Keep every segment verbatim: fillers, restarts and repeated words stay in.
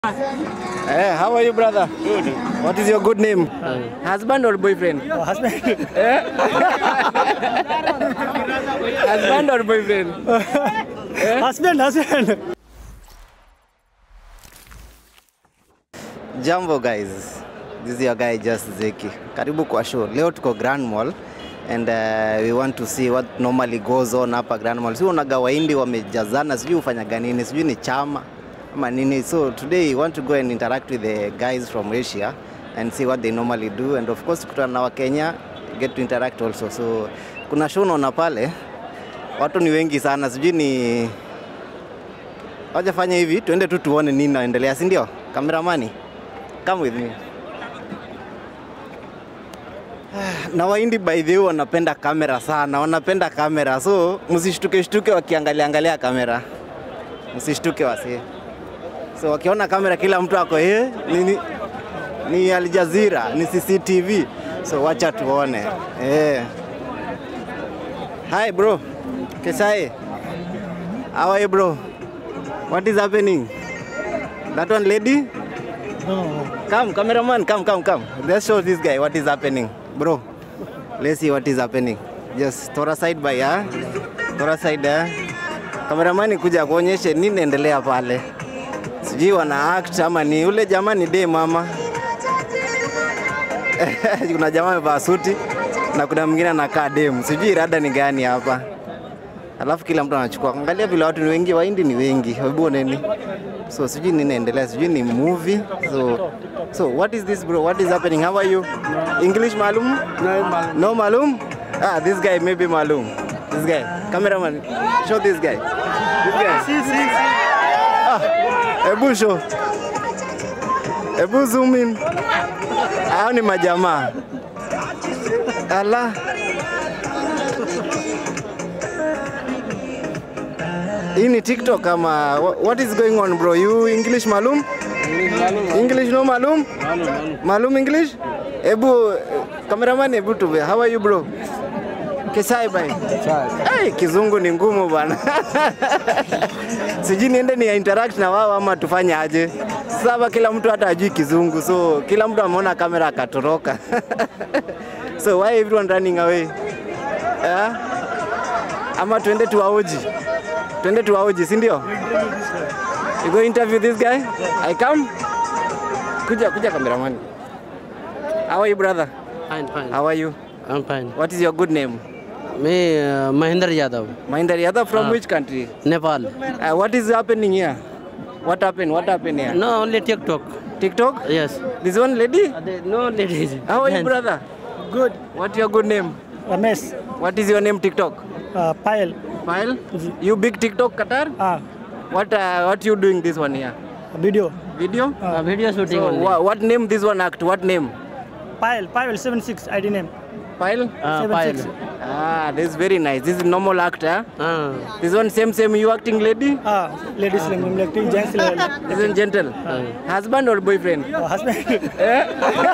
Hey, how are you, brother? Good. What is your good name? Uh, husband or boyfriend? Oh, husband. Eh? Husband or boyfriend? Eh? Husband, husband. Jambo guys, this is your guy Just Zeki. Karibu kwa show. Leo tuko Grand Mall and uh, we want to see what normally goes on hapa Grand Mall. Sio unaga Wahindi wamejazana, sijui ufanya ganini, sijui ni chama ama nini. So today we want to go and interact with the guys from Asia and see what they normally do, and of course kutana na Wakenya get to interact also. So kuna show unaona pale watu ni wengi sana, sijui ni waje fanya hivi, tuende tu tuone nini naendelea, si ndio? Kameramani, come with me. Na Wahindi by the way wanapenda kamera sana, wanapenda kamera. So msishtuke shtuke wakiangalia angalia kamera. Msishtuke wasi. So wakiona kamera kila mtu ako eh ni ni Al Jazeera, ni C C T V. So wacha tuone. Eh. Hi bro. Kesai. How are you bro? What is happening? That one lady? No. Come, cameraman, come, come, come. Let's show this guy what is happening. Bro, let's see what is happening. Just throw aside by, huh? Throw aside, huh? Cameraman kuja kuonyeshe nini naendelea pale. Sijui wana act ama ni ule jamaa ni dem mama. Kuna jamaa amevaa suti na kuna mwingine anakaa dem. Sijui rada ni gani hapa. Alafu kila mtu anachukua. Angalia vile watu ni wengi, Wahindi ni wengi. Hebu nini? So sijui nini naendelea, sijui ni movie. So so what is this bro? What is happening? How are you? English malum? No. No malum? Ah, this guy maybe malum. This guy. Cameraman, show this guy. This guy. See, see, see. Ah, Ebu show. Ebu zoom in. Hao ni majamaa. Allah. Hii ni TikTok ama what is going on bro? You English malum? English malum. English no malum? Malum, malum. Malum English? Ebu cameraman ebu tu. How are you bro? Kesai bai. Hey, kizungu ni ngumu bana. Sijui niende ni interact na wao ama tufanye aje. Sasa kila mtu hata ajui kizungu. So kila mtu ameona kamera akatoroka. So why everyone running away? Eh? Ama tuende tuwaoji. Twende tuwaoji, si ndio? You go interview this guy? I come? Kuja, kuja cameraman. How are you brother? Fine, fine. How are you? I'm fine. What is your good name? Me, uh, Mahendra Yadav, Mahendra Yadav from Uh, which country? Nepal. Uh, what is happening here? What happened? What happened here? No, only TikTok. TikTok? Yes. This one lady? Uh, there- no ladies. How are you Gents. brother? Good. What your good name? Ramesh. What is your name TikTok? Uh, Payal. File? You big TikTok Qatar? Ah, What uh, what you doing this one here? video. Video? Uh, video shooting So, only. wha what name this one act? What name? Payal. Payal seven six I D name. File? Uh, seven file. six. Ah, this is very nice. This is normal act, huh? Uh, This one same same you acting lady? Ah, ladies language, like gents level. This is gentle. uh, Husband or boyfriend? Oh, husband. Eh?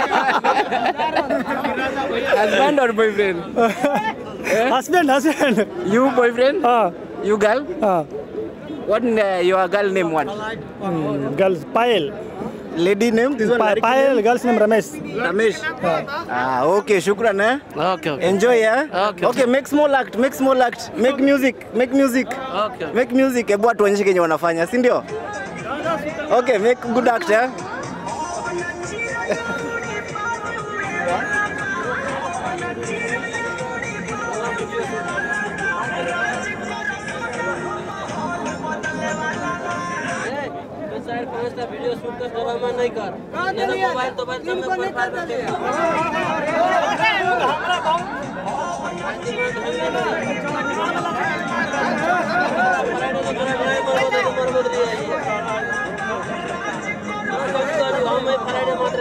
Husband or boyfriend? Eh? Husband, husband. You boyfriend? Ah, You girl? ah. What uh, your girl name what? Mm, girls, Payal. Lady name? This one Pa- Lariki Payal, name? girls name Ramesh. Ramesh. Ah, okay, shukran eh? okay, okay. Enjoy yeah? Okay. Okay, make small act, make small act. Make music, make music. Okay. Make music, hebu tuonyeshe kenye wanafanya, si ndio? Okay, make good act eh? Video shoot कर drama नहीं कर ये ना mobile तो बंद कर profile पे दे फ्राइडे मात्र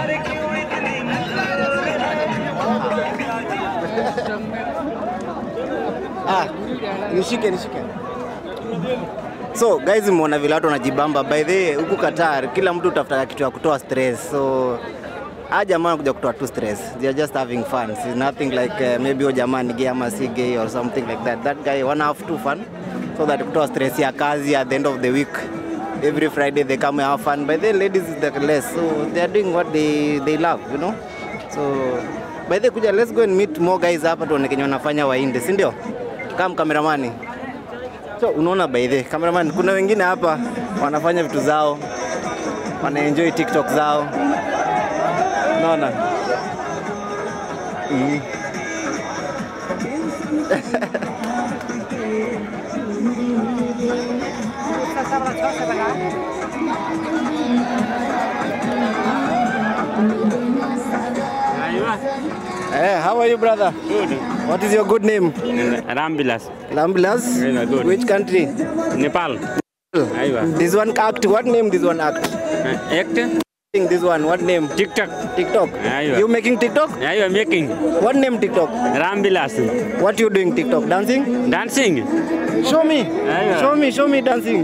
Ah, nishike nishike. So guys, mmeona vile watu wanajibamba. By the way, huku Qatar kila mtu utafuta kitu ya kutoa stress. So ah jamaa kuja kutoa tu stress. They are just having fun. It's nothing like uh, maybe o jamaa ni gay ama si gay or something like that. That guy wanna have too fun so that kutoa stress ya kazi at the end of the week. Every Friday they come and have fun. By the ladies is the less. So they are doing what they they love, you know. So by the kuja, let's go and meet more guys hapa tuone kenye wanafanya Wahindi, si ndio? Kama kameramani. So unaona by the cameraman, kuna wengine hapa wanafanya vitu zao, wana enjoy TikTok zao. Unaona? Mm. Hey, how are you, brother? Good. What is your good name? Rambilas. Lambilas? Very good. Which country? Nepal. Aywa. This one act. What name this one act? Uh, act. This one. What name? TikTok. TikTok. Aywa. You making TikTok? Aywa making. What name TikTok? Rambilas. What you doing TikTok? Dancing? Dancing. Show me. Aywa. Show me. Show me dancing.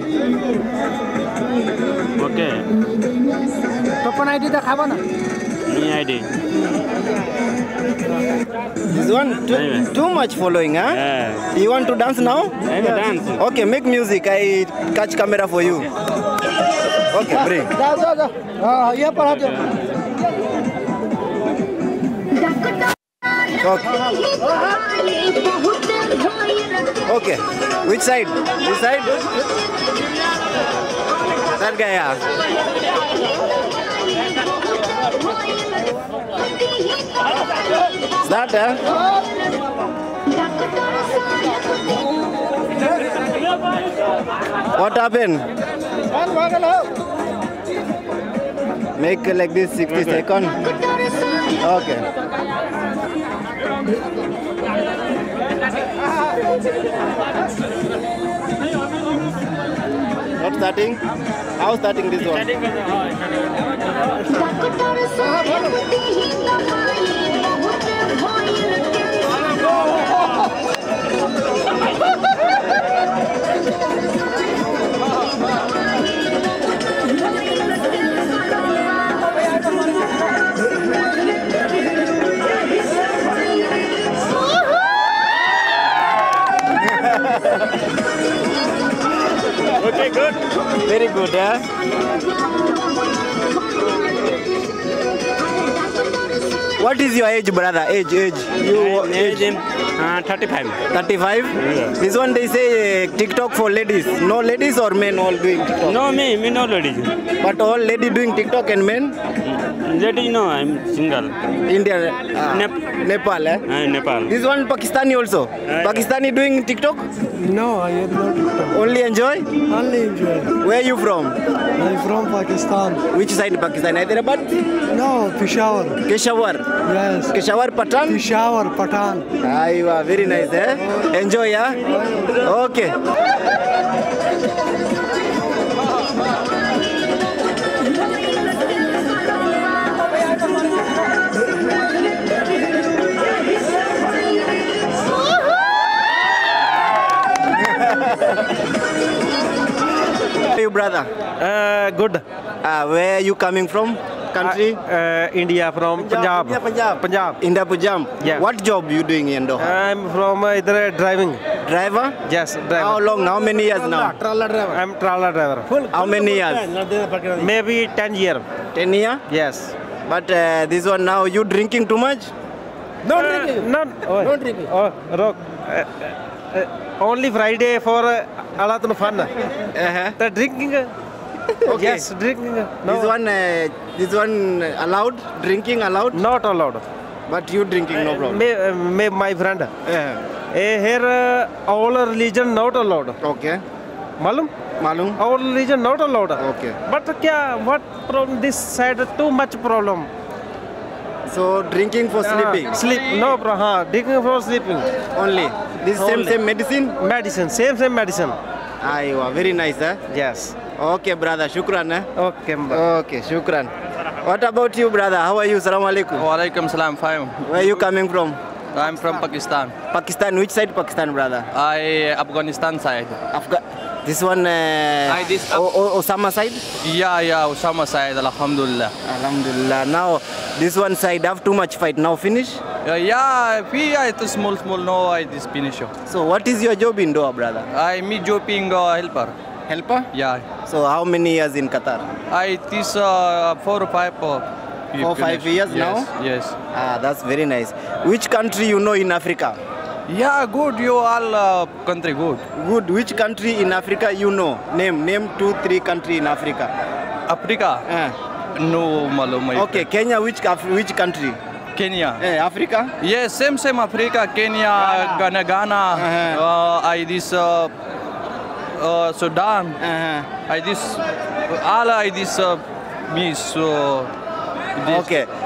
Okay. Topan I D the Havana. Me I D. This one too, Aywa. too much following, huh? Yeah. You want to dance now? Aywa dance. Okay, make music. I catch camera for you. Okay, bring. जा जा जा हाँ ये पढ़ा दो Okay. Okay. Which side? This side? That guy, yeah. Is that, eh? What happened? Make like this sixty seconds. Okay. Not starting? How starting this one? Okay, good. Very good, yeah? What is your age, brother? Age, age. You Age in uh, thirty-five. thirty-five? Yeah. This one they say uh, TikTok for ladies. No ladies or men all doing TikTok? No, me, me no ladies. But all lady doing TikTok and men? Lady, no, I'm single. India, uh, Nep- Nepal, eh? Uh, Nepal. This one Pakistani also. yeah. Pakistani doing TikTok? No, I am not TikTok. Only enjoy? Only enjoy. Where are you from? I'm from Pakistan. Which side Pakistan? Hyderabad? No, Peshawar. Peshawar. Yes. Peshawar Patan? Peshawar, Patan. Aywa, very nice, eh? Enjoy, yeah? Okay. How are you, brother? Uh, good. Uh, where are you coming from? Country? Uh, uh, India from Punjab. India, Punjab. Punjab. India, Punjab. Yeah. What job you doing in Doha? I'm from uh, either driving. Driver? Yes, How driver. long? How many years now? I'm trailer driver. How many years? Maybe ten year. Ten years? Yes. But uh, this one now, you drinking too much? No drinking. Not. Oh, No drinking. Oh, rock. Uh, uh, uh, only Friday for uh, Alatun fun. Uh-huh. The drinking. Uh, Okay. Yes, drinking. Uh, no. This one, uh, this one allowed? Drinking allowed? Not allowed. But you drinking, no problem. May, uh, may my friend. Uh, Uh, here uh, all religion not allowed. okay. Malum? Malum? Our religion not allowed. Okay. But kya, what problem? This side too much problem. So drinking for sleeping Ah, sleep. No problem. Huh. Drinking for sleeping. only. This same Only. same medicine? Medicine. Same same medicine. Aywa, very nice, eh? Yes. Okay, brother. Shukran, eh? Okay. Mba. Okay, shukran. What about you, brother? How are you? Assalamu alaikum. Walaikum salam, fine. Where are you coming from? I'm from Pakistan. Pakistan. Which side Pakistan, brother? I Afghanistan side. Afga this one, uh, I this- o o Osama side? Yeah, yeah, Osama side, alhamdulillah. Alhamdulillah. Now, this one side have too much fight. Now finish? Uh, yeah, we are to small, small, no, I this finish. So, what is your job in Doha, brother? I me jobbing uh, helper. Helper? Yeah. So, how many years in Qatar? I this uh, four or five. Uh, we Four, five finish. years yes, now? Yes. Ah, that's very nice. Which country you know in Africa? Yeah, good. You all uh, country good. Good. Which country in Africa you know? Name, name two, three country in Africa. Africa. Ah. No, malum. Okay, Kenya. Which Af- which country? Kenya. Eh, Africa. Yes, same same Africa, Kenya, Ghana, Ghana. Uh-huh. Uh, I this uh, uh, Sudan. Uh-huh. I this all I this uh, miss. Uh, this. Okay.